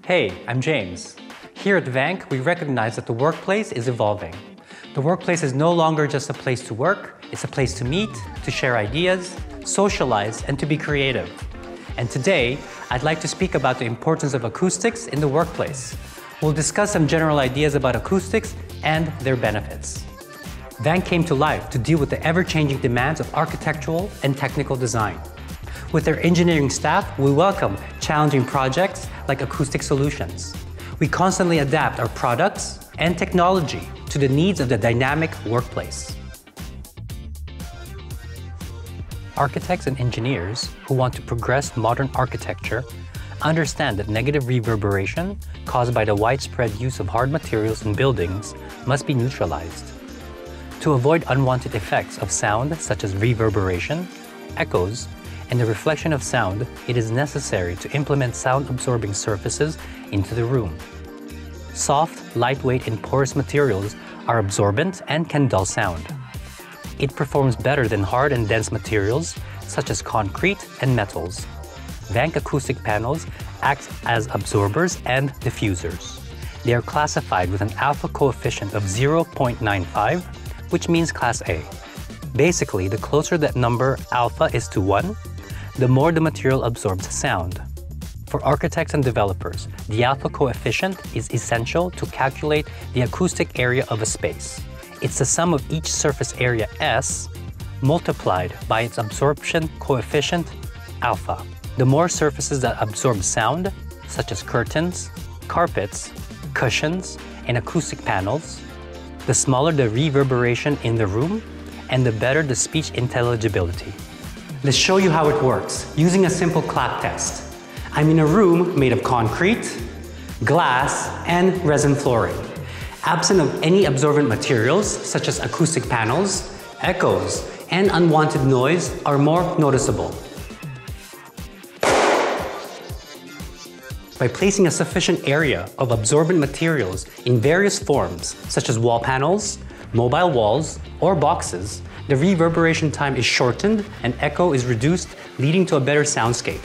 Hey, I'm James. Here at VANK, we recognize that the workplace is evolving. The workplace is no longer just a place to work, it's a place to meet, to share ideas, socialize, and to be creative. And today, I'd like to speak about the importance of acoustics in the workplace. We'll discuss some general ideas about acoustics and their benefits. VANK came to life to deal with the ever-changing demands of architectural and technical design. With their engineering staff, we welcome challenging projects like acoustic solutions. We constantly adapt our products and technology to the needs of the dynamic workplace. Architects and engineers who want to progress modern architecture understand that negative reverberation caused by the widespread use of hard materials in buildings must be neutralized. To avoid unwanted effects of sound such as reverberation, echoes, and the reflection of sound, it is necessary to implement sound-absorbing surfaces into the room. Soft, lightweight, and porous materials are absorbent and can dull sound. It performs better than hard and dense materials such as concrete and metals. VANK acoustic panels act as absorbers and diffusers. They are classified with an alpha coefficient of 0.95, which means Class A. Basically, the closer that number alpha is to 1, the more the material absorbs sound. For architects and developers, the alpha coefficient is essential to calculate the acoustic area of a space. It's the sum of each surface area S multiplied by its absorption coefficient alpha. The more surfaces that absorb sound, such as curtains, carpets, cushions, and acoustic panels, the smaller the reverberation in the room and the better the speech intelligibility. Let's show you how it works using a simple clap test. I'm in a room made of concrete, glass, and resin flooring. Absent of any absorbent materials such as acoustic panels, echoes, and unwanted noise are more noticeable. By placing a sufficient area of absorbent materials in various forms such as wall panels, mobile walls, or boxes, the reverberation time is shortened and echo is reduced, leading to a better soundscape.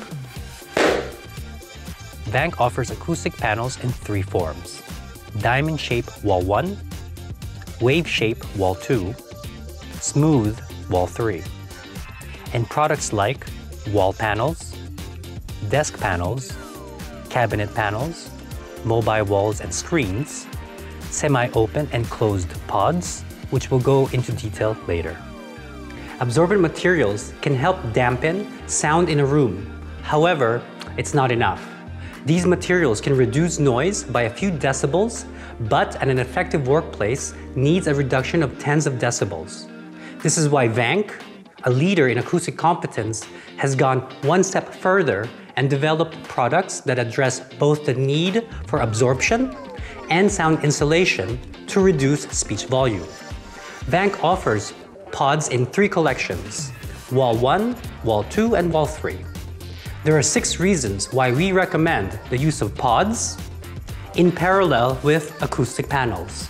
VANK offers acoustic panels in 3 forms: diamond shape wall 1, wave shape wall 2, smooth wall 3. And products like wall panels, desk panels, cabinet panels, mobile walls and screens, semi-open and closed pods, which we'll go into detail later. Absorbent materials can help dampen sound in a room. However, it's not enough. These materials can reduce noise by a few decibels, but an effective workplace needs a reduction of tens of decibels. This is why VANK, a leader in acoustic competence, has gone one step further and developed products that address both the need for absorption and sound insulation to reduce speech volume. VANK offers pods in 3 collections: Wall 1, Wall 2, and Wall 3. There are 6 reasons why we recommend the use of pods in parallel with acoustic panels.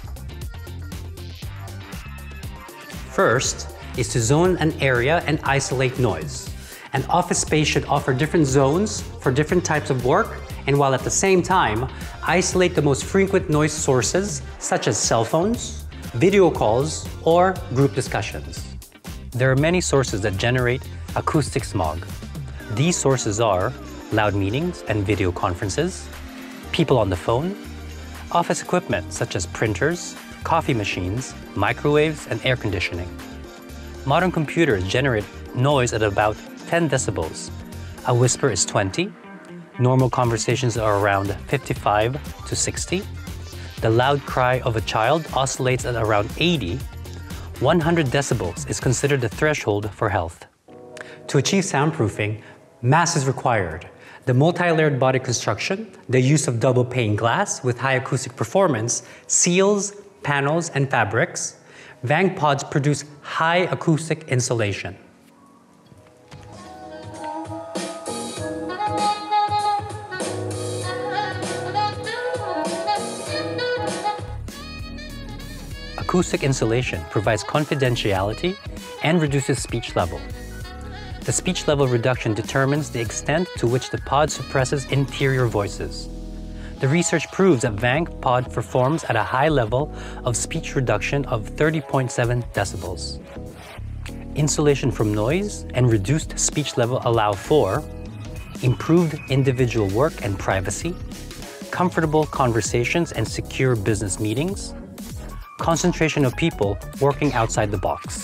First is to zone an area and isolate noise. An office space should offer different zones for different types of work, and while at the same time, isolate the most frequent noise sources such as cell phones, video calls, or group discussions. There are many sources that generate acoustic smog. These sources are loud meetings and video conferences, people on the phone, office equipment such as printers, coffee machines, microwaves, and air conditioning. Modern computers generate noise at about 10 decibels. A whisper is 20. Normal conversations are around 55 to 60. The loud cry of a child oscillates at around 80. 100 decibels is considered the threshold for health. To achieve soundproofing, mass is required. The multi-layered body construction, the use of double pane glass with high acoustic performance, seals, panels, and fabrics, VANK pods produce high acoustic insulation. Acoustic insulation provides confidentiality and reduces speech level. The speech level reduction determines the extent to which the pod suppresses interior voices. The research proves that VANK pod performs at a high level of speech reduction of 30.7 decibels. Insulation from noise and reduced speech level allow for improved individual work and privacy, comfortable conversations and secure business meetings, concentration of people working outside the box.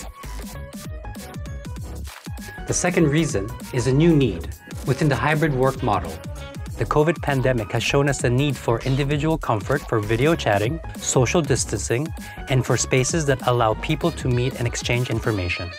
The second reason is a new need within the hybrid work model. The COVID pandemic has shown us the need for individual comfort for video chatting, social distancing, and for spaces that allow people to meet and exchange information.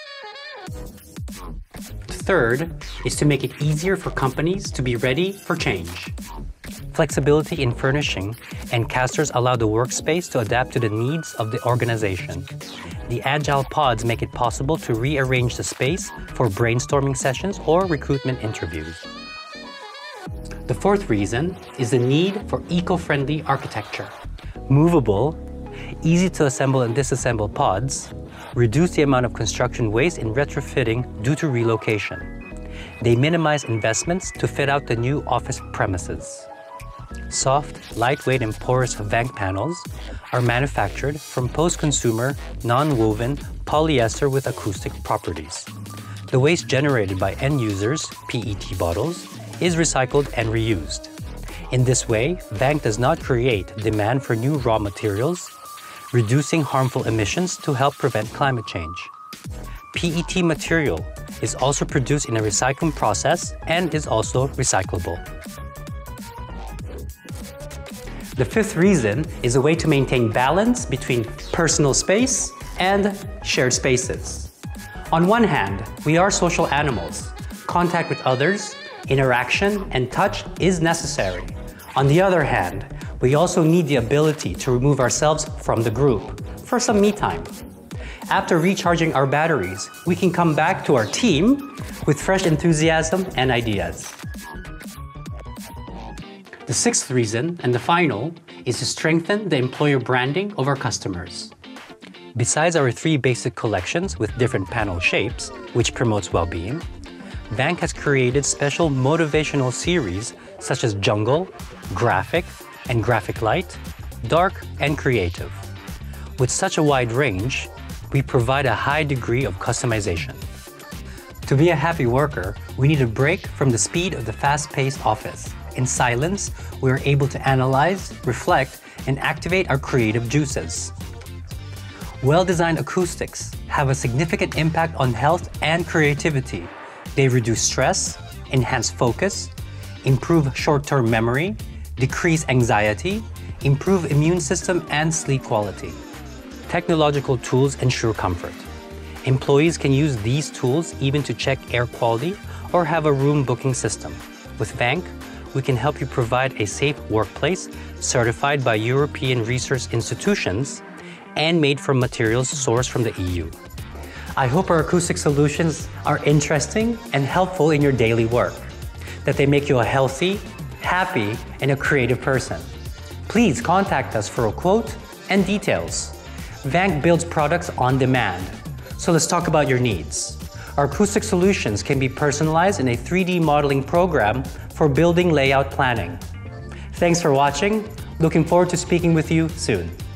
Third is to make it easier for companies to be ready for change. Flexibility in furnishing and casters allow the workspace to adapt to the needs of the organization. The agile pods make it possible to rearrange the space for brainstorming sessions or recruitment interviews. The fourth reason is the need for eco-friendly architecture. Movable, easy to assemble and disassemble pods reduce the amount of construction waste in retrofitting due to relocation. They minimize investments to fit out the new office premises. Soft, lightweight, and porous VANK panels are manufactured from post-consumer, non-woven polyester with acoustic properties. The waste generated by end users, PET bottles, is recycled and reused. In this way, VANK does not create demand for new raw materials, reducing harmful emissions to help prevent climate change. PET material is also produced in a recycling process and is also recyclable. The fifth reason is a way to maintain balance between personal space and shared spaces. On one hand, we are social animals. Contact with others, interaction, and touch is necessary. On the other hand, we also need the ability to remove ourselves from the group for some me time. After recharging our batteries, we can come back to our team with fresh enthusiasm and ideas. The sixth reason, and the final, is to strengthen the employer branding of our customers. Besides our 3 basic collections with different panel shapes, which promotes well-being, VANK has created special motivational series such as Jungle, Graphic, and Graphic Light, Dark, and Creative. With such a wide range, we provide a high degree of customization. To be a happy worker, we need a break from the speed of the fast-paced office. In silence, we are able to analyze, reflect, and activate our creative juices. Well-designed acoustics have a significant impact on health and creativity. They reduce stress, enhance focus, improve short-term memory, decrease anxiety, improve immune system, and sleep quality. Technological tools ensure comfort. Employees can use these tools even to check air quality or have a room booking system. With VANK, we can help you provide a safe workplace certified by European research institutions and made from materials sourced from the EU. I hope our acoustic solutions are interesting and helpful in your daily work, that they make you a healthy, happy, and a creative person. Please contact us for a quote and details. VANK builds products on demand, so let's talk about your needs. Our acoustic solutions can be personalized in a 3D modeling program for building layout planning. Thanks for watching. Looking forward to speaking with you soon.